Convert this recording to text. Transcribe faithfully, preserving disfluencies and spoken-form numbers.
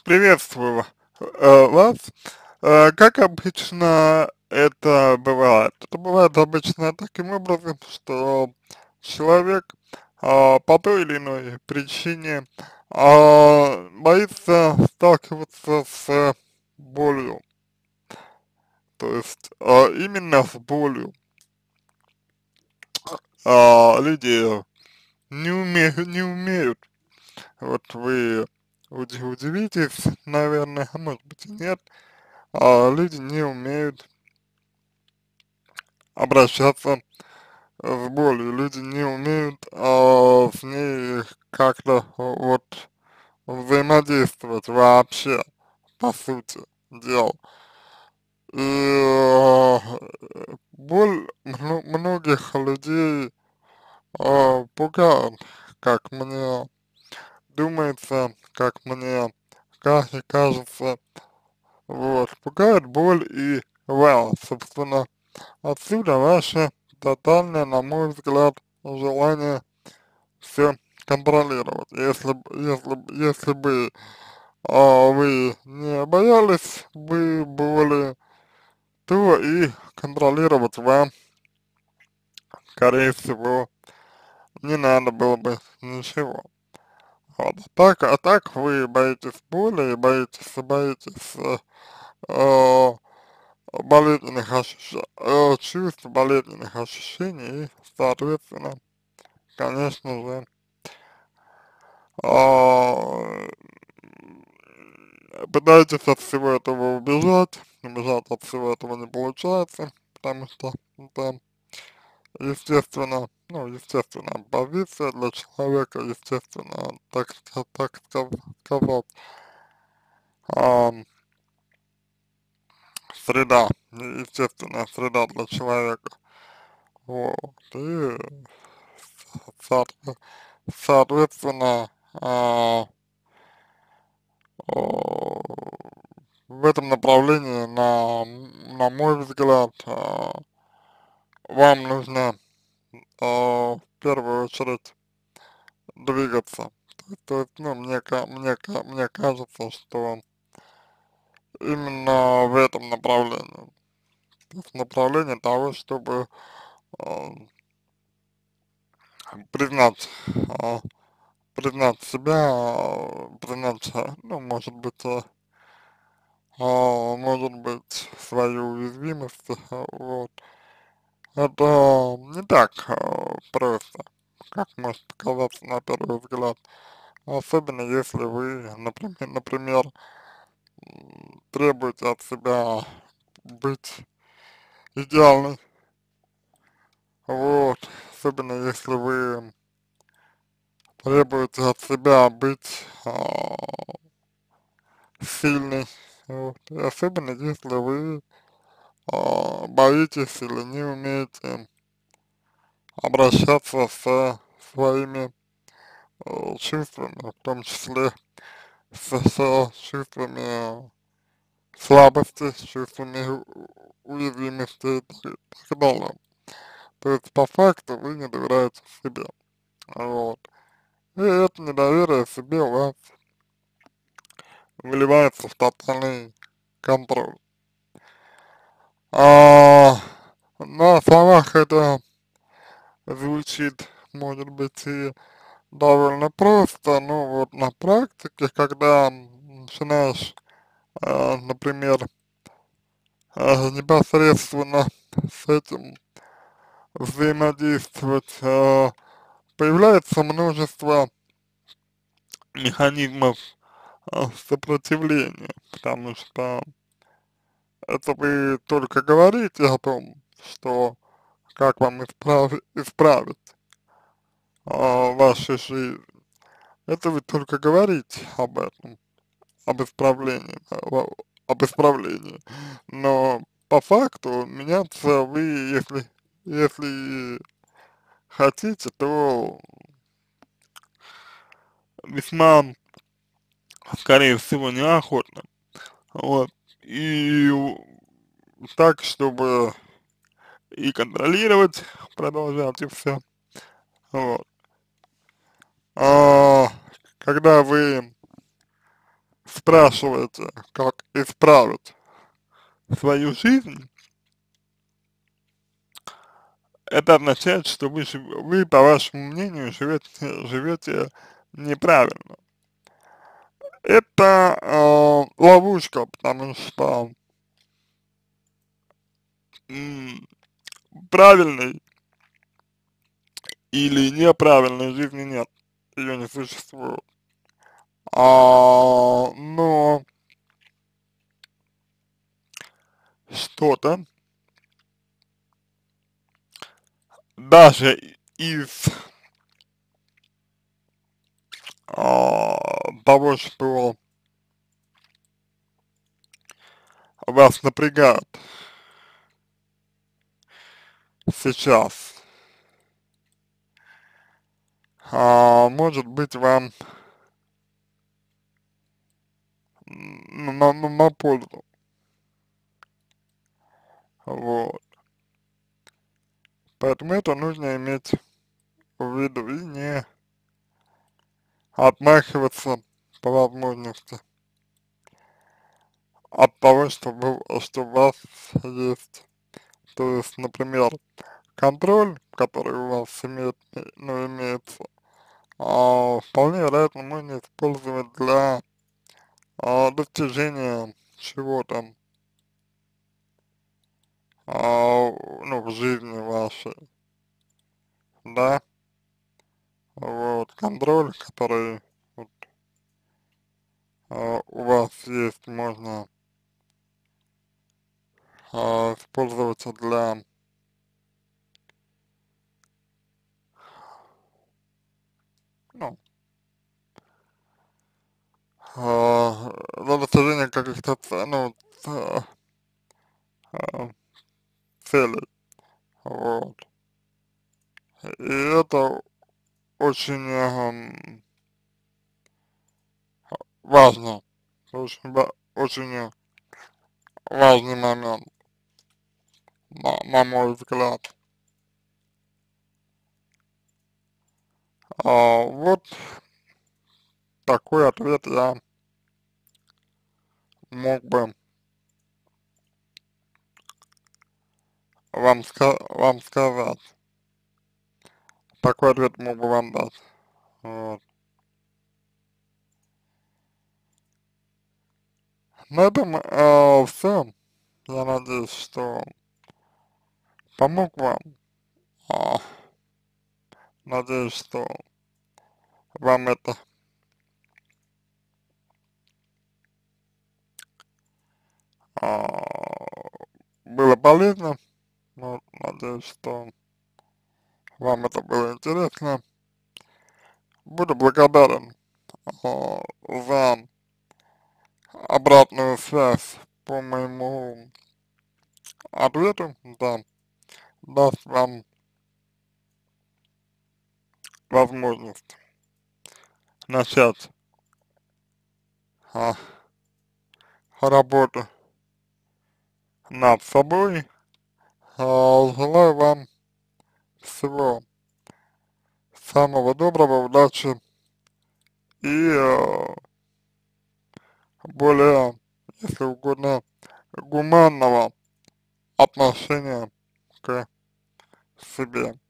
Приветствую э, вас. Э, как обычно это бывает? Это бывает обычно таким образом, что человек а, по той или иной причине а, боится сталкиваться с болью. То есть а, именно с болью. А, люди не умеют, не умеют. Вот вы уди- удивитесь, наверное, а может быть и нет. А, люди не умеют обращаться с болью, люди не умеют а, с ней как-то вот взаимодействовать вообще, по сути дела. И э, боль мно- многих людей а, пугает, как мне думается, как мне ка- кажется, вот, пугает боль и вас, собственно. Отсюда ваше тотальное, на мой взгляд, желание все контролировать. Если, б- если, б- если бы а, вы не боялись бы боли, то и контролировать вам, скорее всего, не надо было бы ничего. Вот. А так, а так вы боитесь боли, и боитесь, боитесь э, э, болезненных ощущ... э, чувств, болезненных ощущений, и, соответственно, конечно же, а, пытаетесь от всего этого убежать, убежать от всего этого не получается, потому что это, естественно, ну, естественно, позиция для человека, естественно, так, ска- так ска- сказать, ам, среда, естественная среда для человека, вот, и, соот- соответственно, а, о, в этом направлении, на, на мой взгляд, а, вам нужно а, в первую очередь двигаться. То, то есть, ну, мне, ка- мне, ка- мне кажется, что именно в этом направлении, то есть направлении того, чтобы а, признать, а, признать себя, а, признать, а, ну, может быть, а, а, может быть, свою уязвимость, а, вот. Это не так а, просто, как может показаться на первый взгляд. Особенно если вы, например, например, м, требуете от себя быть идеальной, вот, особенно если вы требуете от себя быть а, сильной, вот, и особенно если вы а, боитесь или не умеете обращаться со своими э, чувствами, в том числе со, со чувствами слабости, с чувствами у- уязвимости и так, и так далее. То есть по факту вы не доверяете себе. Вот. И это недоверие себе у вас выливается в тотальный контроль. А, на словах это звучит, может быть, и довольно просто, но вот на практике, когда начинаешь, а, например, а, непосредственно с этим взаимодействовать, а, появляется множество механизмов а, сопротивления, потому что это вы только говорите о том, что как вам исправить, исправить а, вашу жизнь. Это вы только говорите об этом, об исправлении, да, во- об исправлении. Но по факту меняться вы, если, если хотите, то весьма, скорее всего, неохотно. Вот. И так, чтобы и контролировать, продолжать и все. Вот. А, когда вы спрашиваете, как исправить свою жизнь, это означает, что вы, жив- вы, по вашему мнению, живете, живете неправильно. Это э, ловушка, потому что м, правильной или неправильной жизни нет, ее не существует. А, но что-то даже из а, того, что вас напрягает сейчас, а, может быть вам м, на, на, на пользу, вот. Поэтому это нужно иметь в виду и не отмахиваться по возможности от того, что, вы, что у вас есть. То есть, например, контроль, который у вас имеет, ну, имеется, а, вполне вероятно можно использовать для а, достижения чего-то, а, ну, в жизни вашей, да, вот, контроль, который вот, а, у вас есть, можно а, использоваться для, ну, а, для достижения каких-то, ц- ну, ц- а, целей, вот, и это очень эм, важно, очень, ва- очень э, важный момент, на, на мой взгляд. А, вот такой ответ я мог бы вам, ска вам сказать. Такой ответ мог бы вам дать. Вот. На этом э, все. Я надеюсь, что помог вам. А, надеюсь, что вам это а, было полезно. Вот, надеюсь, что вам это было интересно. Буду благодарен а, за обратную связь по моему ответу. Да, даст вам возможность начать а, работу над собой. А, желаю вам всего самого доброго, удачи и э, более, если угодно, гуманного отношения к себе.